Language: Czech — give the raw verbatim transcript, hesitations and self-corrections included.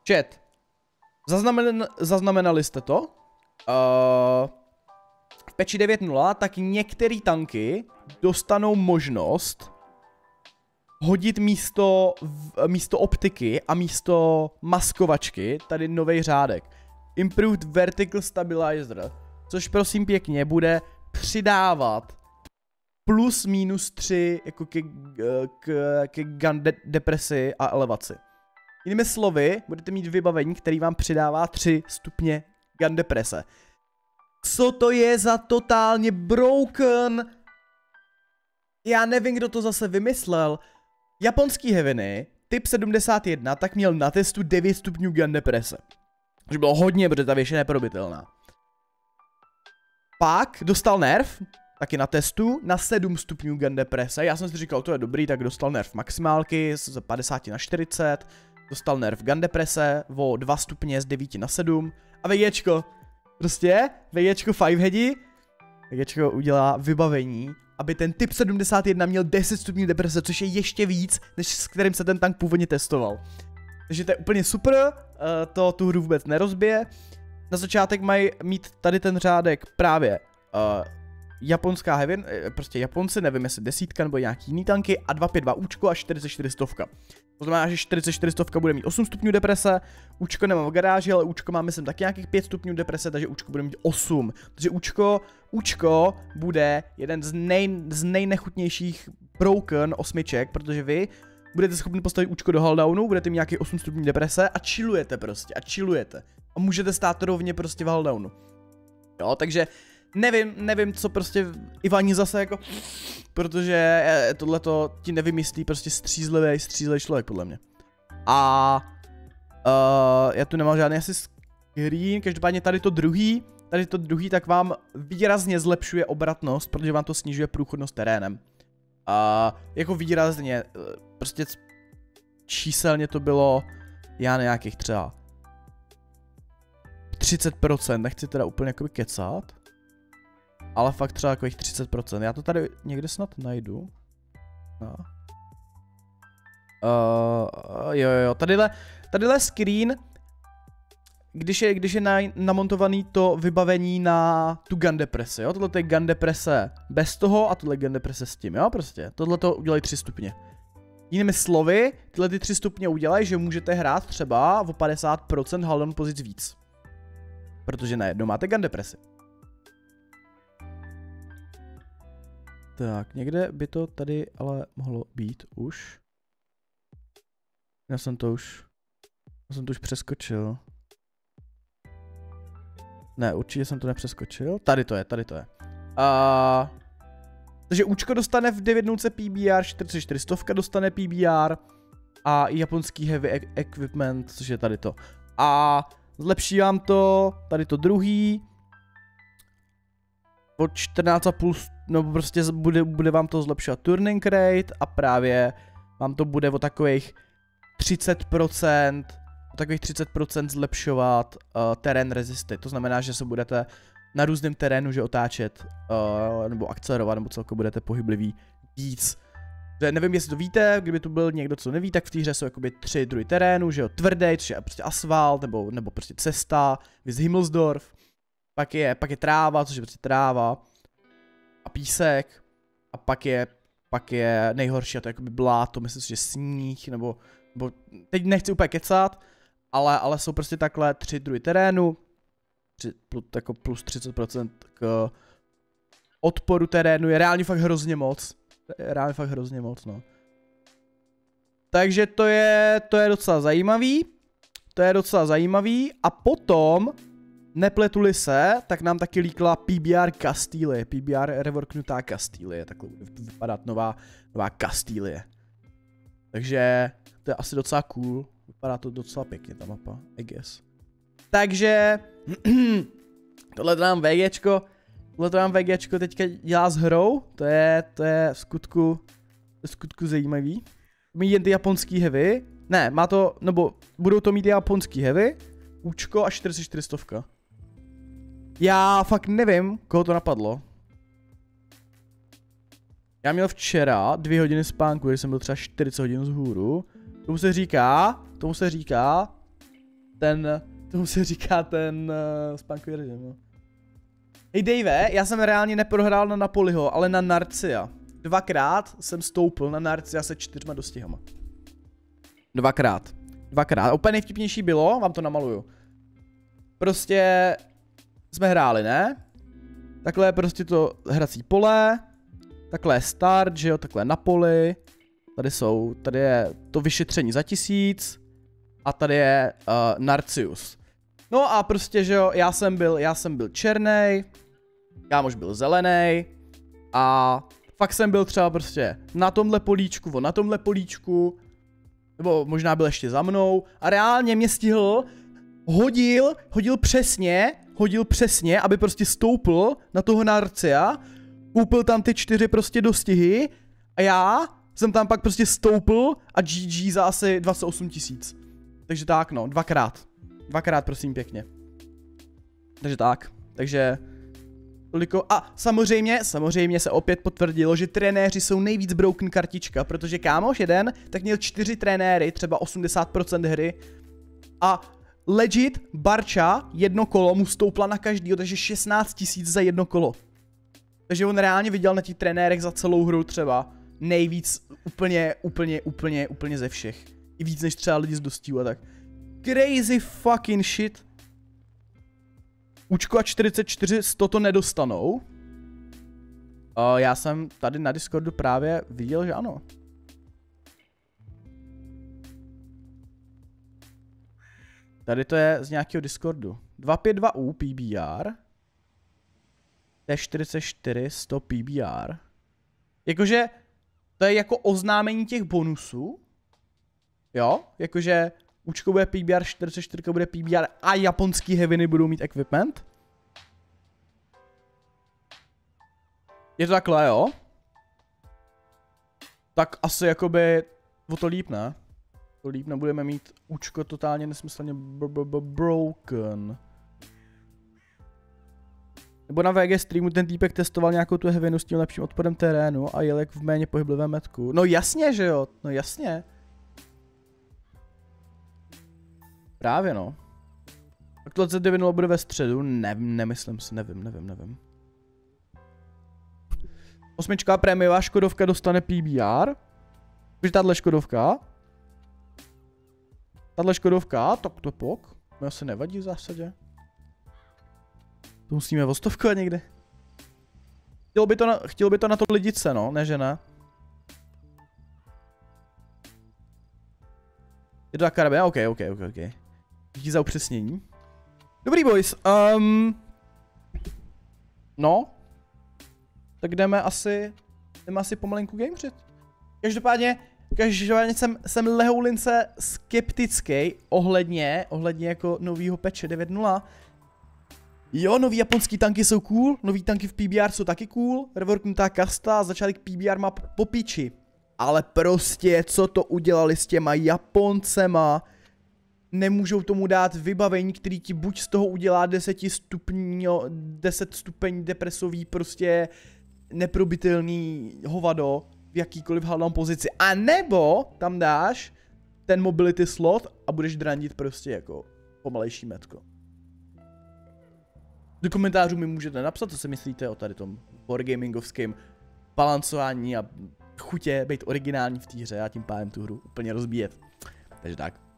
Chat. Zaznamen, zaznamenali jste to? Uh, v patchi devět tečka nula tak některé tanky dostanou možnost hodit místo, místo optiky a místo maskovačky tady nový řádek. Improved Vertical Stabilizer, což prosím pěkně bude přidávat plus minus tři jako ke, k, ke gun de depresi a elevaci. Jinými slovy, budete mít vybavení, který vám přidává tři stupně gun deprese. Co to je za totálně broken? Já nevím, kdo to zase vymyslel. Japonský Heaveny, typ sedmdesát jedna, tak měl na testu devět stupňů gun deprese. Což bylo hodně, protože ta věž je neprobitelná. Pak dostal nerf, taky na testu, na sedm stupňů gun deprese. Já jsem si říkal, to je dobrý, tak dostal nerf maximálky z padesát na čtyřicet. Dostal nerf gun deprese o dva stupně z devět na sedm. A veječko, prostě, veječko fiveheadi, veječko udělá vybavení, aby ten typ sedmdesát jedna měl deset stupňů deprese, což je ještě víc, než s kterým se ten tank původně testoval. Takže to je úplně super, to tu hru vůbec nerozbije. Na začátek mají mít tady ten řádek právě uh, japonská heavy, prostě Japonci, nevím jestli desítka nebo nějaký jiný tanky a dva pět dva účko a čtyřicet čtyři stovka. To znamená, že čtyřicet čtyři stovka bude mít osm stupňů deprese, účko nemám v garáži, ale účko má myslím taky nějakých pět stupňů deprese, takže účko bude mít osm. Takže účko, účko bude jeden z, nej, z nejnechutnějších broken osmiček, protože vy budete schopni postavit účko do huldownu, budete mít nějaký osm stupňů deprese a chillujete prostě, a chillujete. A můžete stát rovně prostě v huldownu. Jo, takže nevím, nevím, co prostě Ivani zase jako, protože tohleto ti nevymyslí prostě střízlivý, střízlivý člověk podle mě. A uh, já tu nemám žádný asi screen, každopádně tady to druhý, tady to druhý tak vám výrazně zlepšuje obratnost, protože vám to snižuje průchodnost terénem. A uh, jako výrazně, prostě číselně to bylo, já nějakých třeba třicet procent, nechci teda úplně jakoby kecat. Ale fakt třeba takových třicet procent. Já to tady někde snad najdu. No. Uh, jo, jo, tadyhle, tadyhle screen, když je, když je na, namontovaný to vybavení na tu gun deprese, jo, tohle je gun deprese bez toho a tohle je gun deprese s tím, jo, prostě. Tohle to udělají tři stupně. Jinými slovy, tyhle ty tři stupně udělají, že můžete hrát třeba o padesát procent huldon pozic víc. Protože najednou máte gun depresi. Tak, někde by to tady ale mohlo být už. Já jsem to už... Já jsem to už přeskočil. Ne, určitě jsem to nepřeskočil. Tady to je, tady to je. Uh, takže účko dostane v devět nula P B R, čtyřicet čtyři stovka dostane P B R a japonský heavy equipment, což je tady to. A zlepší vám to, tady to druhý. Po čtrnáct a půl, no prostě bude, bude vám to zlepšovat turning rate a právě vám to bude o takových třicet procent, o takových třicet procent zlepšovat uh, terén resisty. To znamená, že se budete na různém terénu, že otáčet, uh, nebo akcelerovat, nebo celkově budete pohybliví víc. To je, nevím, jestli to víte, kdyby tu byl někdo, co neví, tak v té hře jsou jakoby tři druhy terénu, že jo, tvrdý, což je prostě asfalt, nebo, nebo prostě cesta, viz Himmelsdorf. Pak je, pak je tráva, což je prostě tráva. A písek. A pak je, pak je nejhorší, a to je jakoby bláto, myslím si, že sníh, nebo, nebo teď nechci úplně kecat, ale, ale jsou prostě takhle tři druhy terénu. Tři, plus, jako plus třicet procent k odporu terénu je reálně fakt hrozně moc. Je reálně fakt hrozně moc, no. Takže to je, to je docela zajímavý. To je docela zajímavý. A potom... Nepletuli se, tak nám taky líkla P B R Castile, P B R reworknutá Castile, takhle bude vypadat nová, nová Castile. Takže to je asi docela cool, vypadá to docela pěkně ta mapa, I guess. Takže, tohle nám VGčko, tohle nám VGčko teďka dělá s hrou, to je, to je v skutku, v skutku zajímavý. Mít jen ty japonský heavy, ne, má to, nebo budou to mít japonský heavy, účko a čtyřicet čtyři stovka. Já fakt nevím, koho to napadlo. Já měl včera dvě hodiny spánku, když jsem byl třeba čtyřicet hodin vzhůru. Tomu se říká, tomu se říká ten, tomu se říká ten uh, spánkový režim, no. Hej Dave, já jsem reálně neprohrál na Napoliho, ale na Narcia. Dvakrát jsem stoupil na Narcia se čtyřma dostihama. Dvakrát. Dvakrát. A úplně nejvtipnější bylo, vám to namaluju. Prostě jsme hráli, ne? Takhle je prostě to hrací pole. Takhle je start, že jo, takhle je na poli. Tady jsou, tady je to vyšetření za tisíc. A tady je uh, Narcius. No a prostě, že jo, já jsem byl, já jsem byl černej. Kámoš byl zelený. A fakt jsem byl třeba prostě na tomhle políčku, on na tomhle políčku. Nebo možná byl ještě za mnou. A reálně mě stihl, hodil, hodil přesně, hodil přesně, aby prostě stoupil na toho Narcia. Koupil tam ty čtyři prostě dostihy. A já jsem tam pak prostě stoupil a G G za asi dvacet osm tisíc. Takže tak no, dvakrát. Dvakrát prosím pěkně. Takže tak, takže toliko. A samozřejmě, samozřejmě se opět potvrdilo, že trenéři jsou nejvíc broken kartička, protože kámoš jeden, tak měl čtyři trenéry, třeba osmdesát procent hry. A legit Barča jedno kolo mu stoupla na každýho, takže šestnáct tisíc za jedno kolo. Takže on reálně viděl na těch trenérech za celou hru třeba nejvíc úplně, úplně, úplně, úplně ze všech. I víc než třeba lidi z dostíů a tak. Crazy fucking shit. Učko a čtyřicet čtyři sto to nedostanou. Uh, já jsem tady na Discordu právě viděl, že ano. Tady to je z nějakého Discordu. dva pět dva U P B R. T čtyřicet čtyři sto P B R. Jakože to je jako oznámení těch bonusů. Jo, jakože Učko bude P B R, čtyřicet čtyři bude P B R a japonský heaviny budou mít equipment. Je to takhle, jo? Tak asi jakoby o to líp, ne? To líp nebudeme mít Učko totálně nesmyslně broken. Nebo na V G streamu ten týpek testoval nějakou tu heavinu s tím lepším odporem terénu a jel jak v méně pohyblivém metku. No jasně, že jo? No jasně. Právě no. Aktualizace devinula bude ve středu? Ne, nemyslím si, nevím, nevím, nevím. Osmička prémiová Škodovka dostane P B R. Takže tahle Škodovka. Tahle Škodovka, tok to pok. To asi nevadí v zásadě. To musíme vostovkovat někde. Chtělo by to na, chtělo by to na to lidice, no, ne že ne. Je to taková rabina? OK, OK, OK, OK. Díky za upřesnění. Dobrý boys, um, no. Tak jdeme asi, jdeme asi pomalinku gameřit. Každopádně, každopádně jsem, jsem lehoulince skeptický ohledně, ohledně jako novýho patche devět nula. Jo, nový japonský tanky jsou cool, nový tanky v P B R jsou taky cool, reworknutá kasta, začátek P B R map po piči. Ale prostě, co to udělali s těma Japoncema, nemůžou tomu dát vybavení, který ti buď z toho udělá deset stupňo, deset stupeň depresový, prostě neprobitelný hovado v jakýkoliv hladnou pozici. A nebo tam dáš ten mobility slot a budeš drandit prostě jako pomalejší metko. Do komentářů mi můžete napsat, co si myslíte o tady tom wargamingovském balancování a chutě být originální v té hře a tím pádem tu hru úplně rozbíjet. Takže tak.